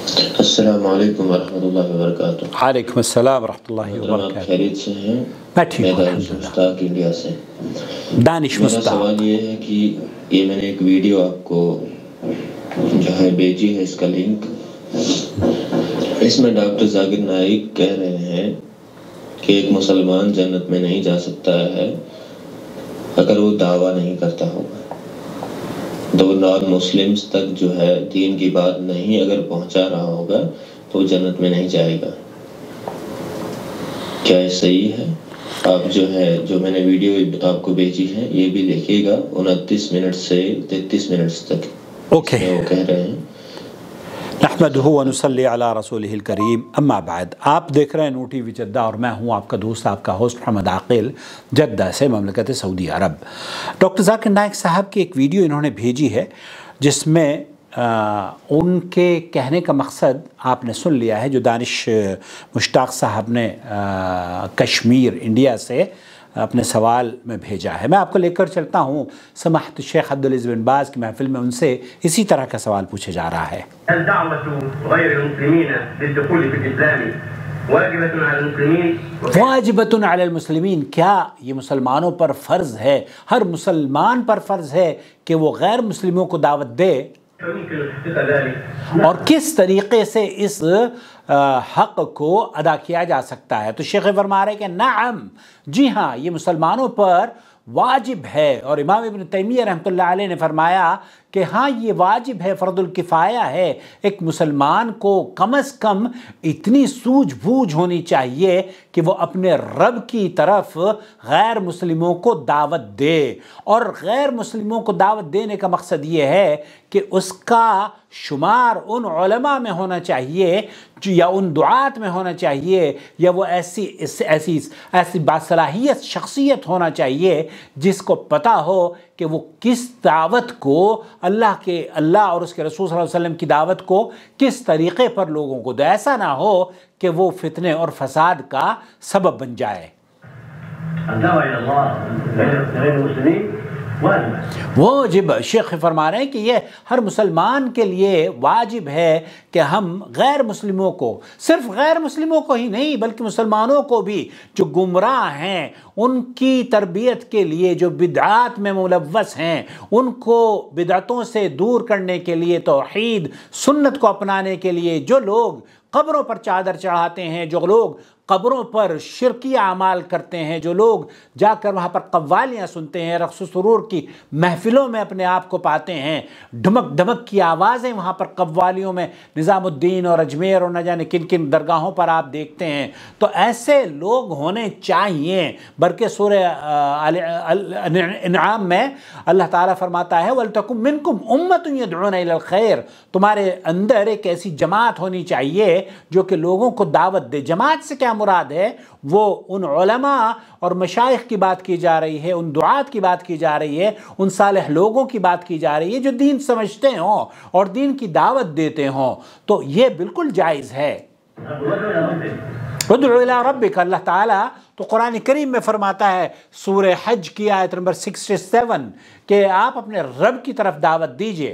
السلام علیکم ورحمۃ اللہ وبرکاتہ۔ وعلیکم السلام ورحمۃ اللہ آپ وبرکاتہ۔ خیریت سے ہیں؟ میں ٹھیک ہوں دانش الحمدللہ۔ مشتاق انڈیا سے۔ دانش میرا مشتاق، سوال یہ ہے کہ یہ میں نے ایک ویڈیو آپ کو جو ہے بھیجی ہے، اس کا لنک، اس میں ڈاکٹر ذاکر نائک کہہ رہے ہیں کہ ایک مسلمان جنت میں نہیں جا سکتا ہے اگر وہ دعویٰ نہیں کرتا ہوگا، دو نان مسلمز تک جو ہے دین کی بات نہیں اگر پہنچا رہا ہوگا تو وہ جنت میں نہیں جائے گا۔ کیا یہ صحیح ہے؟ آپ جو میں نے ویڈیو آپ کو بھیجی ہے یہ بھی دیکھیے گا، 29 منٹ سے 33 منٹ تک اوکے۔ اس میں وہ کہہ رہے ہیں۔ نحمدہ ونصلی علی رسولہ الکریم، اما بعد۔ آپ دیکھ رہے ہیں نو ٹی وی جدہ اور میں ہوں آپ کا دوست، آپ کا ہوسٹ محمد عاقل، جدہ سے، مملکت سعودی عرب۔ ڈاکٹر ذاکر نائک صاحب کی ایک ویڈیو انہوں نے بھیجی ہے جس میں ان کے کہنے کا مقصد آپ نے سن لیا ہے، جو دانش مشتاق صاحب نے کشمیر انڈیا سے اپنے سوال میں بھیجا ہے۔ میں آپ کو لے کر چلتا ہوں سماحت شیخ عبدالعزیز بن باز کی محفل میں، ان سے اسی طرح کا سوال پوچھا جا رہا ہے۔ واجبۃ علی المسلمین، کیا یہ مسلمانوں پر فرض ہے، ہر مسلمان پر فرض ہے کہ وہ غیر مسلموں کو دعوت دے؟ اور کس طریقے سے اس حق کو ادا کیا جا سکتا ہے؟ تو شیخ فرما رہے کہ نعم، جی ہاں، یہ مسلمانوں پر واجب ہے۔ اور امام ابن تیمیہ رحمۃ اللہ علیہ نے فرمایا کہ ہاں یہ واجب ہے، فرض الکفایہ ہے۔ ایک مسلمان کو کم از کم اتنی سوجھ بوجھ ہونی چاہیے کہ وہ اپنے رب کی طرف غیر مسلموں کو دعوت دے، اور غیر مسلموں کو دعوت دینے کا مقصد یہ ہے کہ اس کا شمار ان علماء میں ہونا چاہیے یا ان دعات میں ہونا چاہیے، یا وہ ایسی باصلاحیت شخصیت ہونا چاہیے جس کو پتہ ہو کہ وہ کس دعوت کو اللہ اور اس کے رسول صلی اللہ علیہ وسلم کی دعوت کو کس طریقے پر لوگوں کو دے، ایسا نہ ہو کہ وہ فتنے اور فساد کا سبب بن جائے۔ واجب، شیخ فرما رہے ہیں کہ یہ ہر مسلمان کے لیے واجب ہے کہ ہم غیر مسلموں کو، صرف غیر مسلموں کو ہی نہیں بلکہ مسلمانوں کو بھی جو گمراہ ہیں، ان کی تربیت کے لیے، جو بدعات میں ملوث ہیں، ان کو بدعتوں سے دور کرنے کے لیے، توحید سنت کو اپنانے کے لیے، جو لوگ قبروں پر چادر چڑھاتے ہیں، جو لوگ قبروں پر شرکی اعمال کرتے ہیں، جو لوگ جا کر وہاں پر قوالیاں سنتے ہیں، رقص و سرور کی محفلوں میں اپنے آپ کو پاتے ہیں، ڈھمک ڈھمک کی آوازیں وہاں پر قوالیوں میں نظام الدین اور اجمیر اور نہ جانے کن کن درگاہوں پر آپ دیکھتے ہیں، تو ایسے لوگ ہونے چاہیے۔ بلکہ سورہ انعام میں اللہ تعالیٰ فرماتا ہے وَلْتَكُمْ مِنْكُمْ أُمَّةٌ يَدْعُونَ إِلَى الْخَيْرِ، تمہارے اندر ایک ایسی جماعت ہونی چاہیے جو کہ لوگوں کو دعوت دے۔ جماعت سے کیا مراد ہے؟ وہ ان علماء اور مشائخ کی بات کی جا رہی ہے، ان دعات کی بات کی جا رہی ہے، ان صالح لوگوں کی بات کی جا رہی ہے جو دین سمجھتے ہوں اور دین کی دعوت دیتے ہوں، تو یہ بالکل جائز ہے۔ ادعو الی ربک، اللہ تعالیٰ تو قرآن کریم میں فرماتا ہے سورہ حج کی آیت نمبر 67 کہ آپ اپنے رب کی طرف دعوت دیجئے۔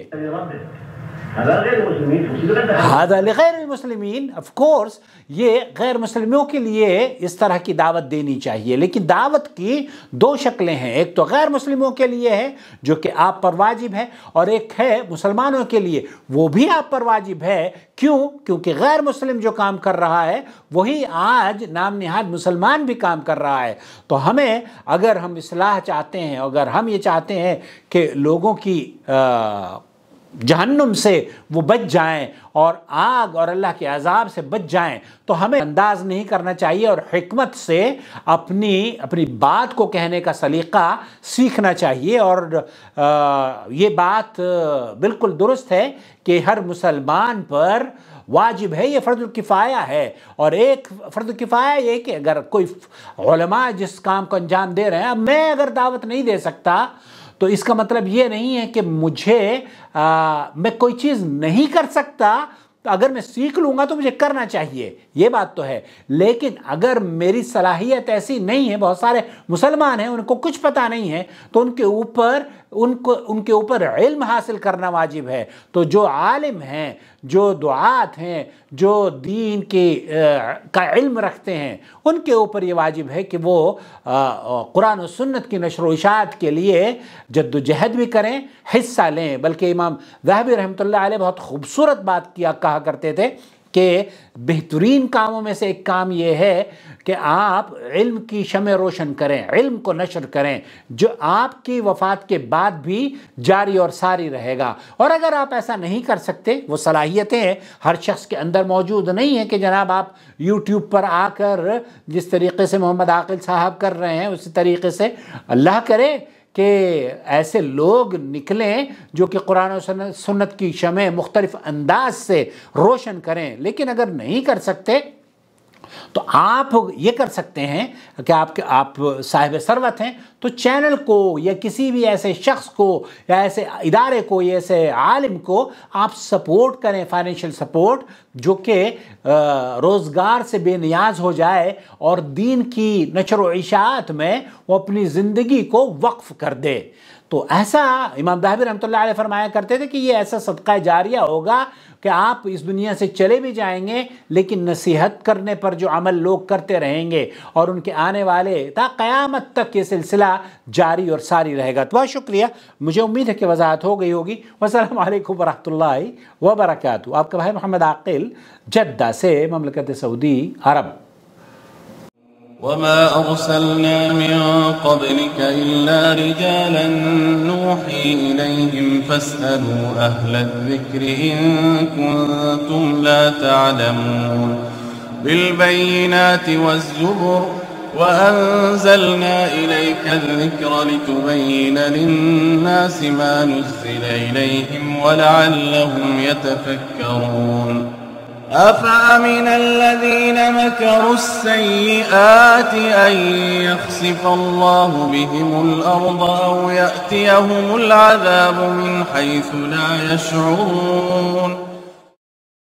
ہذا لغیر المسلمین، آف کورس یہ غیر مسلموں کے لیے اس طرح کی دعوت دینی چاہیے، لیکن دعوت کی دو شکلیں ہیں، ایک تو غیر مسلموں کے لیے ہے جو کہ آپ پر واجب ہے، اور ایک ہے مسلمانوں کے لیے، وہ بھی آپ پر واجب ہے۔ کیوں؟ کیونکہ غیر مسلم جو کام کر رہا ہے وہی آج نام نہاد مسلمان بھی کام کر رہا ہے۔ تو ہمیں، اگر ہم اصلاح چاہتے ہیں، اگر ہم یہ چاہتے ہیں کہ لوگوں کی جہنم سے وہ بچ جائیں اور آگ اور اللہ کے عذاب سے بچ جائیں، تو ہمیں انداز نہیں کرنا چاہیے اور حکمت سے اپنی بات کو کہنے کا سلیقہ سیکھنا چاہیے۔ اور یہ بات بالکل درست ہے کہ ہر مسلمان پر واجب ہے، یہ فرض الکفایہ ہے۔ اور ایک فرض الکفایہ یہ کہ اگر کوئی علماء جس کام کو انجام دے رہے ہیں، اب میں اگر دعوت نہیں دے سکتا تو اس کا مطلب یہ نہیں ہے کہ میں کوئی چیز نہیں کر سکتا، اگر میں سیکھ لوں گا تو مجھے کرنا چاہیے، یہ بات تو ہے۔ لیکن اگر میری صلاحیت ایسی نہیں ہے، بہت سارے مسلمان ہیں ان کو کچھ پتہ نہیں ہے، تو ان کے اوپر ان کے اوپر علم حاصل کرنا واجب ہے۔ تو جو عالم ہیں، جو دعات ہیں، جو دین کا علم رکھتے ہیں، ان کے اوپر یہ واجب ہے کہ وہ قرآن و سنت کی نشر و اشاعت کے لیے جد و جہد بھی کریں، حصہ لیں۔ بلکہ امام ذہبی رحمۃ اللہ علیہ بہت خوبصورت بات کہا کرتے تھے کہ بہترین کاموں میں سے ایک کام یہ ہے کہ آپ علم کی شمع روشن کریں، علم کو نشر کریں، جو آپ کی وفات کے بعد بھی جاری اور ساری رہے گا۔ اور اگر آپ ایسا نہیں کر سکتے، وہ صلاحیتیں ہر شخص کے اندر موجود نہیں ہیں کہ جناب آپ یوٹیوب پر آ کر جس طریقے سے محمد عاقل صاحب کر رہے ہیں اسی طریقے سے، اللہ کرے کہ ایسے لوگ نکلیں جو کہ قرآن و سنت کی شمع مختلف انداز سے روشن کریں۔ لیکن اگر نہیں کر سکتے تو آپ یہ کر سکتے ہیں کہ آپ صاحب ثروت ہیں تو چینل کو یا کسی بھی ایسے شخص کو یا ایسے ادارے کو یا ایسے عالم کو آپ سپورٹ کریں، فائنینشیل سپورٹ، جو کہ روزگار سے بے نیاز ہو جائے اور دین کی نشر و اشاعت میں وہ اپنی زندگی کو وقف کر دے۔ تو ایسا امام ذہبی رحمۃ اللہ علیہ فرمایا کرتے تھے کہ یہ ایسا صدقہ جاریہ ہوگا کہ آپ اس دنیا سے چلے بھی جائیں گے لیکن نصیحت کرنے پر جو عمل لوگ کرتے رہیں گے اور ان کے آنے والے تا قیامت تک یہ سلسلہ جاری اور ساری رہے گا۔ تو بہت شکریہ، مجھے امید ہے کہ وضاحت ہو گئی ہوگی۔ والسلام علیکم ورحمۃ اللہ وبرکاتہ۔ آپ کا بھائی محمد عاقل، جدہ سے، مملکت سعودی عرب۔ وما أرسلنا من قبلك إلا رجالا نوحي إليهم فاسألوا أهل الذكر إن كنتم لا تعلمون بالبينات والزبر وأنزلنا إليك الذكر لتبين للناس ما نزل إليهم ولعلهم يتفكرون أفأمن الذين مكروا السيئات أن يخسف الله بهم الأرض أو يأتيهم العذاب من حيث لا يشعرون